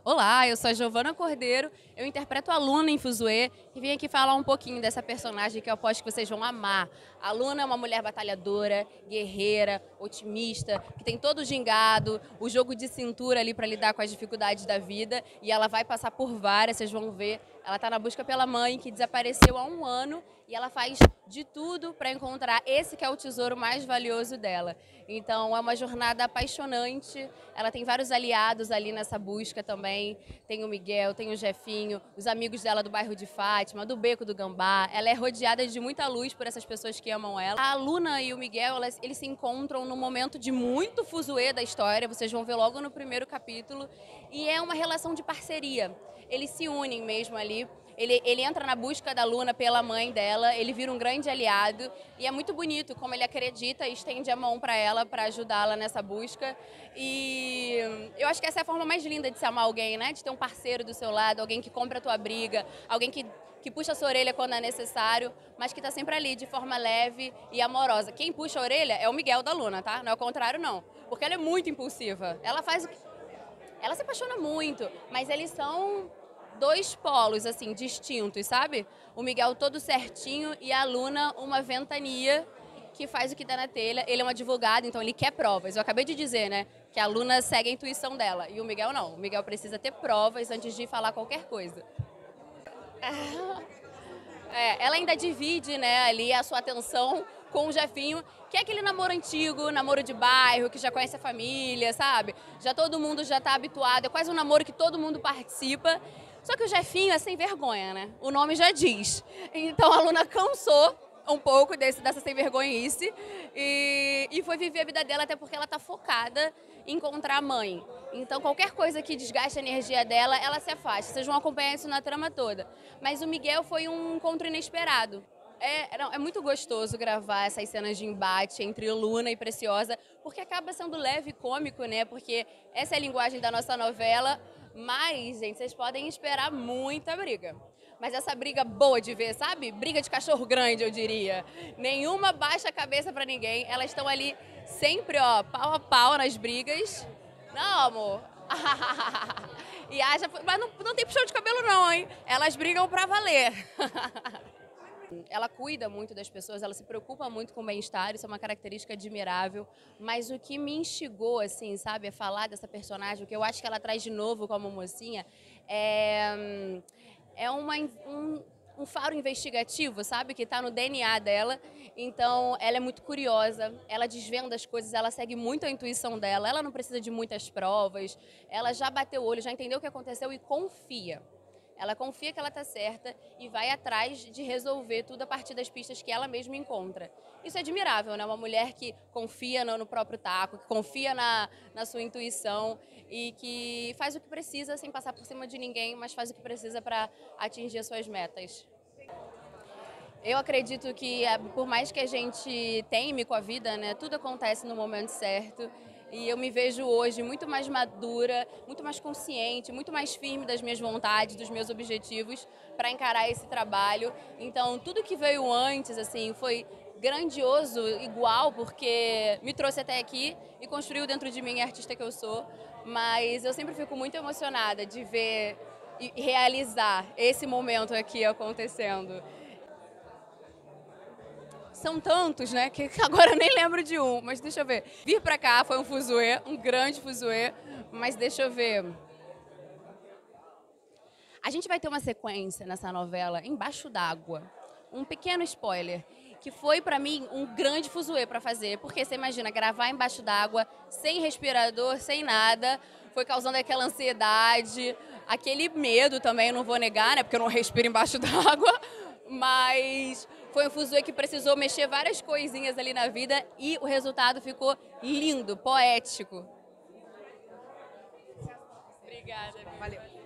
Olá, eu sou a Giovana Cordeiro, eu interpreto a Luna em Fuzue e vim aqui falar um pouquinho dessa personagem que eu aposto que vocês vão amar. A Luna é uma mulher batalhadora, guerreira, otimista, que tem todo o gingado, o jogo de cintura ali para lidar com as dificuldades da vida e ela vai passar por várias, vocês vão ver. Ela está na busca pela mãe que desapareceu há um ano e ela faz de tudo para encontrar esse que é o tesouro mais valioso dela. Então é uma jornada apaixonante, ela tem vários aliados ali nessa busca também, tem o Miguel, tem o Jefinho, os amigos dela do bairro de Fátima, do Beco do Gambá, ela é rodeada de muita luz por essas pessoas que amam ela. A Luna e o Miguel, eles se encontram num momento de muito fuzuê da história, vocês vão ver logo no primeiro capítulo, e é uma relação de parceria, eles se unem mesmo ali. Ele entra na busca da Luna pela mãe dela, ele vira um grande aliado e é muito bonito como ele acredita e estende a mão para ela para ajudá-la nessa busca. E eu acho que essa é a forma mais linda de se amar alguém, né? De ter um parceiro do seu lado, alguém que compra a tua briga, alguém que puxa a sua orelha quando é necessário, mas que está sempre ali de forma leve e amorosa. Quem puxa a orelha é o Miguel da Luna, tá? Não é o contrário, não. Porque ela é muito impulsiva. Ela faz o que... Ela se apaixona muito, mas eles são dois polos, assim, distintos, sabe? O Miguel todo certinho e a Luna uma ventania que faz o que dá na telha. Ele é um advogado, então ele quer provas. Eu acabei de dizer, né, que a Luna segue a intuição dela e o Miguel não. O Miguel precisa ter provas antes de falar qualquer coisa. Ela ainda divide, né, ali a sua atenção com o Jefinho, que é aquele namoro antigo, namoro de bairro, que já conhece a família, sabe? Já todo mundo já tá habituado, é quase um namoro que todo mundo participa. Só que o Jefinho é sem vergonha, né? O nome já diz. Então a Luna cansou um pouco dessa sem vergonhice e foi viver a vida dela, até porque ela tá focada em encontrar a mãe. Então qualquer coisa que desgaste a energia dela, ela se afasta. Vocês vão acompanhar isso na trama toda. Mas o Miguel foi um encontro inesperado. É muito gostoso gravar essas cenas de embate entre Luna e Preciosa, porque acaba sendo leve e cômico, né? Porque essa é a linguagem da nossa novela, mas, gente, vocês podem esperar muita briga. Mas essa briga boa de ver, sabe? Briga de cachorro grande, eu diria. Nenhuma baixa a cabeça pra ninguém. Elas estão ali sempre, ó, pau a pau nas brigas. Não, amor. E haja... Mas não tem puxão de cabelo não, hein? Elas brigam pra valer. Ela cuida muito das pessoas, ela se preocupa muito com o bem-estar, isso é uma característica admirável, mas o que me instigou, assim, sabe, a falar dessa personagem, o que eu acho que ela traz de novo como mocinha, é um faro investigativo, sabe, que está no DNA dela. Então ela é muito curiosa, ela desvenda as coisas, ela segue muito a intuição dela, ela não precisa de muitas provas, ela já bateu o olho, já entendeu o que aconteceu e confia. Ela confia que ela está certa e vai atrás de resolver tudo a partir das pistas que ela mesma encontra. Isso é admirável, né? Uma mulher que confia no próprio taco, que confia na sua intuição e que faz o que precisa sem passar por cima de ninguém, mas faz o que precisa para atingir as suas metas. Eu acredito que, por mais que a gente teime com a vida, né, tudo acontece no momento certo. E eu me vejo hoje muito mais madura, muito mais consciente, muito mais firme das minhas vontades, dos meus objetivos para encarar esse trabalho. Então, tudo que veio antes, assim, foi grandioso, igual, porque me trouxe até aqui e construiu dentro de mim a artista que eu sou. Mas eu sempre fico muito emocionada de ver e realizar esse momento aqui acontecendo. São tantos, né, que agora eu nem lembro de um, mas deixa eu ver. Vir pra cá foi um fuzuê, um grande fuzuê, mas deixa eu ver. A gente vai ter uma sequência nessa novela embaixo d'água. Um pequeno spoiler, que foi pra mim um grande fuzuê pra fazer, porque você imagina, gravar embaixo d'água, sem respirador, sem nada, foi causando aquela ansiedade, aquele medo também, não vou negar, né, porque eu não respiro embaixo d'água, mas foi um fuzuê que precisou mexer várias coisinhas ali na vida e o resultado ficou lindo, poético. Obrigada. Valeu.